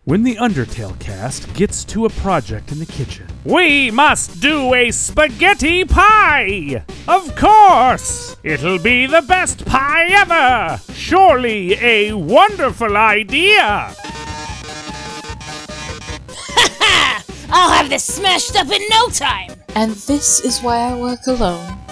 when the Undertale cast gets to a project in the kitchen. We must do a spaghetti pie! Of course! It'll be the best pie ever! Surely a wonderful idea! I'll have this smashed up in no time! And this is why I work alone.